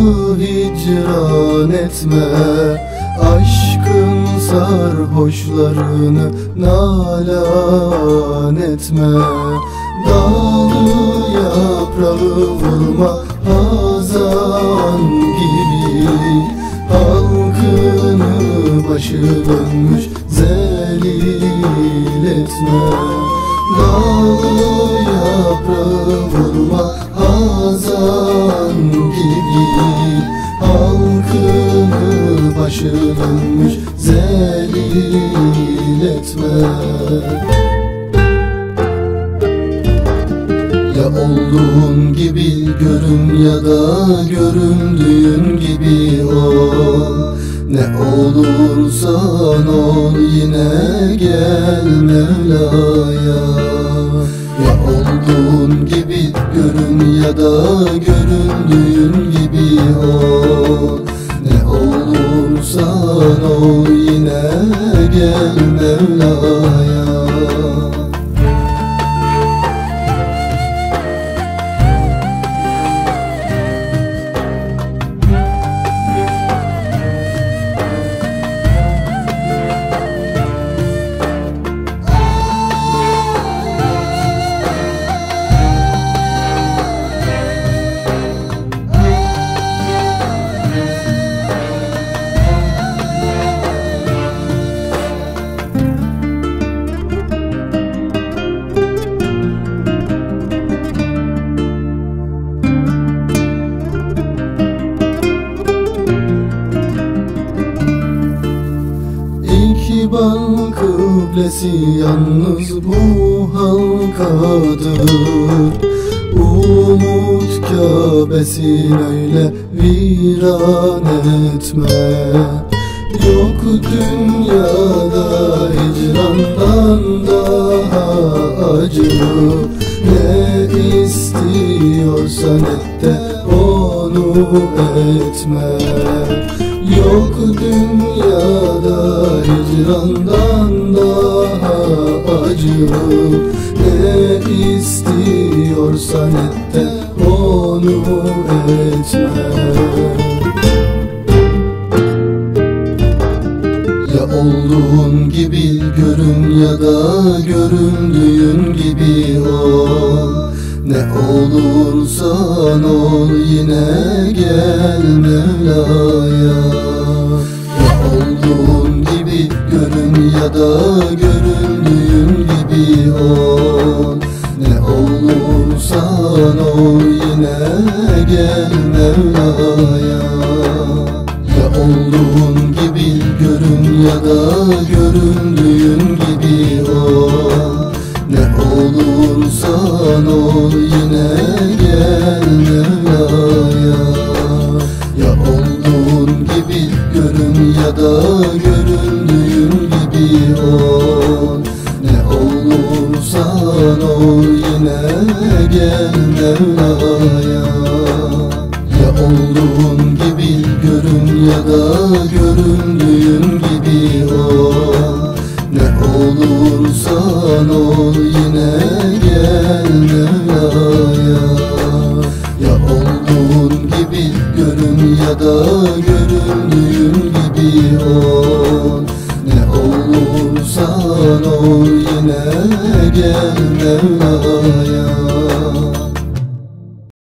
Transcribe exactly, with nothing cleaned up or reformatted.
hicran etme, aşkın sarhoşlarını nalan etme. Dağlı yaprağı vurma hazan gibi, halkını başı dönmüş zelil etme. Dağlı yaprağı vurma hazan gibi, halkını başı dönmüş zelil etme. Ya olduğun gibi görün ya da göründüğün gibi ol. Ne olursan ol yine gel Mevla'ya. Ya olduğun gibi görün ya da göründüğün gibi ol. Ne olursan ol yine gel Mevla'ya. İkbal kıblesi yalnız bu halkadır. Umut Kabe'sin öyle viran etme. Yok dünyada hicrandan daha acı. Ne istiyorsan et de onu etme. Yok dünyada hicrandan daha acı. Ne istiyorsan et de onu etme. Ya olduğun gibi görün ya da göründüğün gibi ol. Ne olursan ol yine gel Mevla'ya. Ya olduğun gibi görün ya da göründüğün gibi ol. Ne olursan ol yine gel Mevla'ya. Ya olduğun gibi görün ya da göründüğün gibi ol. Ne olursan ol yine gel Mevla'ya. Ya olduğun gibi görün ya da göründüğün gibi ol. Ne olursan ol yine gel Mevla'ya. Ya olduğun gibi görün ya da göründüğün gibi ol. Ne olursan ol yine gel Mevla'ya. Ya olduğun gibi görün ya da